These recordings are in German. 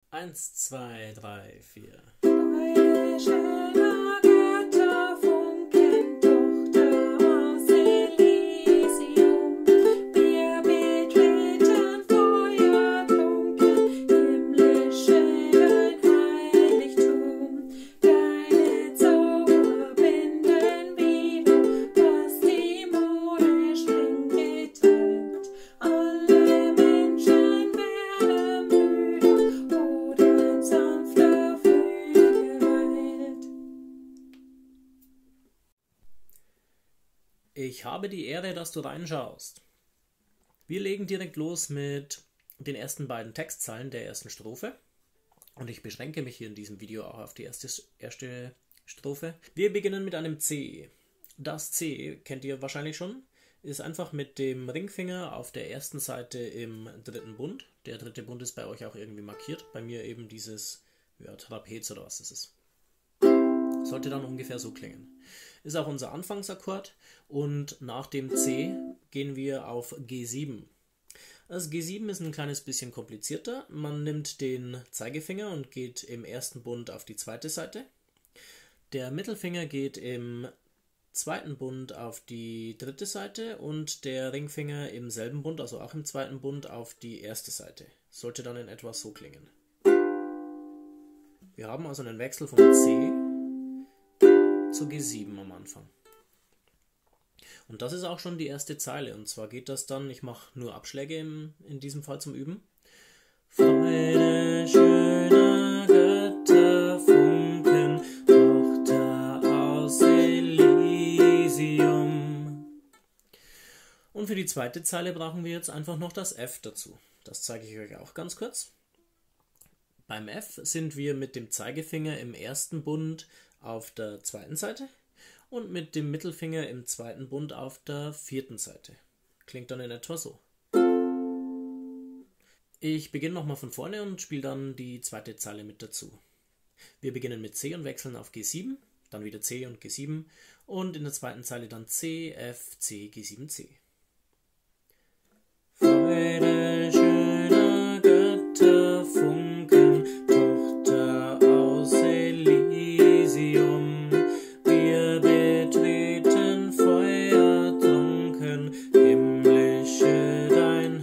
Eins, zwei, drei, vier. Bei schöner Götterfunken, Tochter aus Elysium, wir betreten Feuerklunken, himmlische dein Heiligtum. Deine Zauber binden wieder, was die Mode streng geteilt. Alle Menschen werden müde, oder ein sanfter Flügel weilt. Ich habe die Ehre, dass du reinschaust. Wir legen direkt los mit den ersten beiden Textzeilen der ersten Strophe. Und ich beschränke mich hier in diesem Video auch auf die erste Strophe. Wir beginnen mit einem C. Das C kennt ihr wahrscheinlich schon. Ist einfach mit dem Ringfinger auf der ersten Seite im dritten Bund. Der dritte Bund ist bei euch auch irgendwie markiert. Bei mir eben dieses Trapez oder was das ist. Sollte dann ungefähr so klingen. Ist auch unser Anfangsakkord und nach dem C gehen wir auf G7. Das G7 ist ein kleines bisschen komplizierter. Man nimmt den Zeigefinger und geht im ersten Bund auf die zweite Seite. Der Mittelfinger geht im zweiten Bund auf die dritte Seite und der Ringfinger im selben Bund, also auch im zweiten Bund, auf die erste Seite. Sollte dann in etwa so klingen. Wir haben also einen Wechsel vom C zu G7 am Anfang. Und das ist auch schon die erste Zeile. Und zwar geht das dann, ich mache nur Abschläge in diesem Fall zum Üben. Freude schöner Götterfunken, Tochter aus Elysium. Und für die zweite Zeile brauchen wir jetzt einfach noch das F dazu. Das zeige ich euch auch ganz kurz. Beim F sind wir mit dem Zeigefinger im ersten Bund auf der zweiten Seite und mit dem Mittelfinger im zweiten Bund auf der vierten Seite. Klingt dann in etwa so. Ich beginne nochmal von vorne und spiele dann die zweite Zeile mit dazu. Wir beginnen mit C und wechseln auf G7, dann wieder C und G7 und in der zweiten Zeile dann C, F, C, G7, C. Freude schöner Götterfunken, Tochter aus Elysium, wir betreten feuertrunken, himmlische dein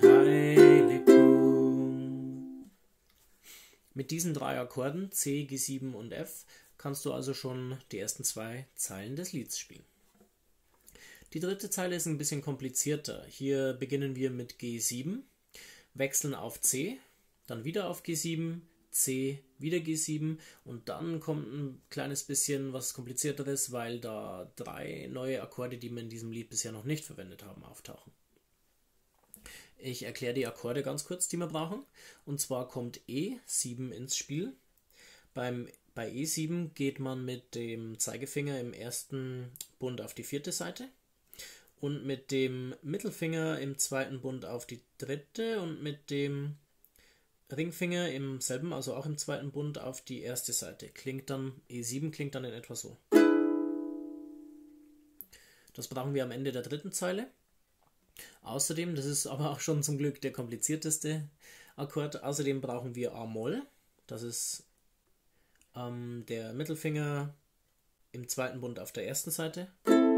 Heiligtum. Mit diesen drei Akkorden C, G7 und F kannst du also schon die ersten zwei Zeilen des Lieds spielen. Die dritte Zeile ist ein bisschen komplizierter. Hier beginnen wir mit G7, wechseln auf C, dann wieder auf G7, C, wieder G7 und dann kommt ein kleines bisschen was Komplizierteres, weil da drei neue Akkorde, die wir in diesem Lied bisher noch nicht verwendet haben, auftauchen. Ich erkläre die Akkorde ganz kurz, die wir brauchen. Und zwar kommt E7 ins Spiel. Bei E7 geht man mit dem Zeigefinger im ersten Bund auf die vierte Seite und mit dem Mittelfinger im zweiten Bund auf die dritte und mit dem Ringfinger im selben, also auch im zweiten Bund, auf die erste Seite. E7 klingt dann in etwa so. Das brauchen wir am Ende der dritten Zeile. Außerdem, das ist aber auch schon zum Glück der komplizierteste Akkord, außerdem brauchen wir A-Moll. Das ist der Mittelfinger im zweiten Bund auf der ersten Seite.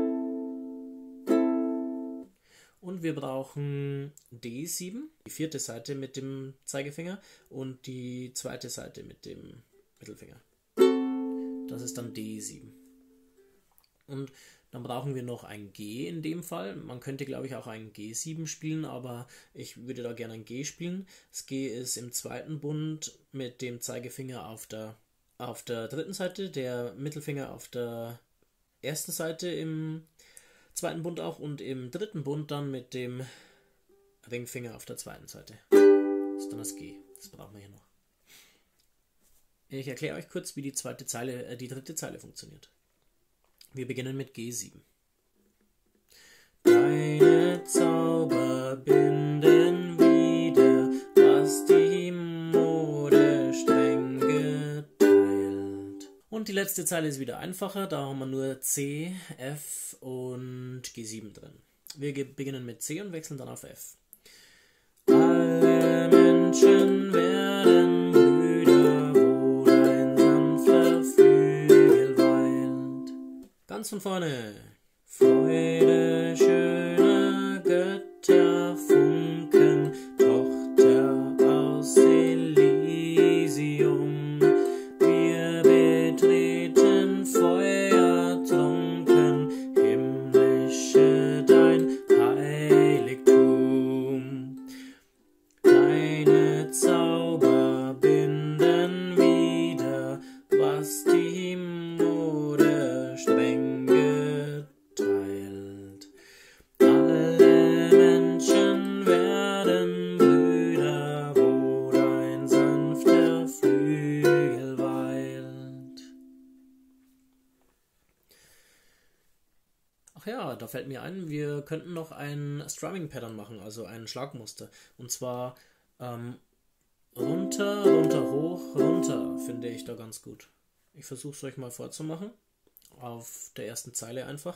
Und wir brauchen D7, die vierte Seite mit dem Zeigefinger und die zweite Seite mit dem Mittelfinger. Das ist dann D7. Und dann brauchen wir noch ein G in dem Fall. Man könnte, glaube ich, auch ein G7 spielen, aber ich würde da gerne ein G spielen. Das G ist im zweiten Bund mit dem Zeigefinger auf der dritten Seite, der Mittelfinger auf der ersten Seite im zweiten Bund auch und im dritten Bund dann mit dem Ringfinger auf der zweiten Seite. Das ist dann das G. Das brauchen wir hier noch. Ich erkläre euch kurz, wie die dritte Zeile funktioniert. Wir beginnen mit G7. Deine Zauber binden wieder, was die Mode streng geteilt. Und die letzte Zeile ist wieder einfacher, da haben wir nur C, F und G7 drin. Wir beginnen mit C und wechseln dann auf F. Alle Menschen werden Brüder Ganz von vorne. Freude schöner Götter, Funken, Tochter aus Elysium. Wir betreten Feuer trunken, himmlische dein Heiligtum. Deine Zauber binden wieder, was die Mode streng geteilt. Alle Menschen werden Brüder, wo dein sanfter Flügel weilt. Ach ja, da fällt mir ein, wir könnten noch ein Strumming-Pattern machen, also ein Schlagmuster. Und zwar runter, runter, hoch, runter, finde ich da ganz gut. Ich versuche es euch mal vorzumachen. Auf der ersten Zeile einfach.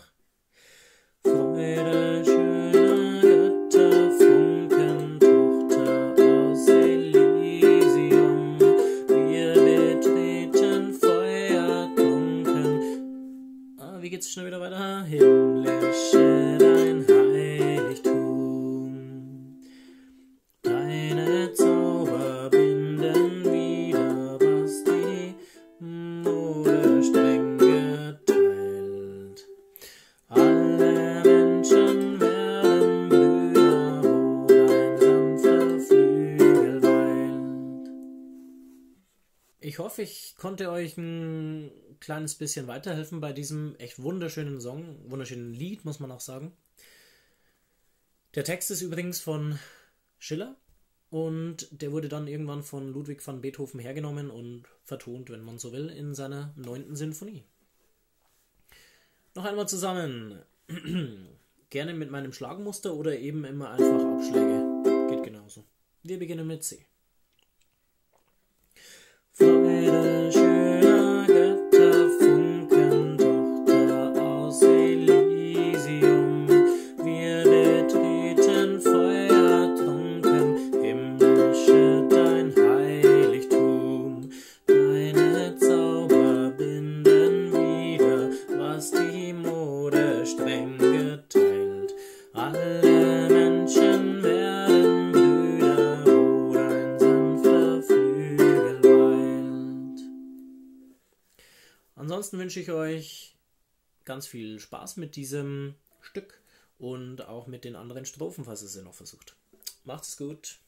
Freude schöner Götter, Funken, Tochter aus Elysium. Wir betreten Feuer trunken. Wie geht's schnell wieder weiter? Himmlische dein Heiligtum. Deine Zauber binden wieder, was die Mode streng geteilt. Alle Menschen werden Brüder, wo dein sanfter Flügel weilt. Ich hoffe, ich konnte euch ein kleines bisschen weiterhelfen bei diesem echt wunderschönen Song, wunderschönen Lied, muss man auch sagen. Der Text ist übrigens von Schiller und der wurde dann irgendwann von Ludwig van Beethoven hergenommen und vertont, wenn man so will, in seiner 9. Sinfonie. Noch einmal zusammen. Gerne mit meinem Schlagmuster oder eben immer einfach Abschläge. Geht genauso. Wir beginnen mit C. Freude schöner Götter, Funken, Tochter aus Elysium. Wir betreten Feuer trunken, himmlische dein Heiligtum. Deine Zauber binden wieder, was die Mode streng geteilt. Alle Menschen werden Brüder, wo dein sanfter Flügel weilt. Ansonsten wünsche ich euch ganz viel Spaß mit diesem Stück und auch mit den anderen Strophen, falls ihr sie noch versucht. Macht's gut.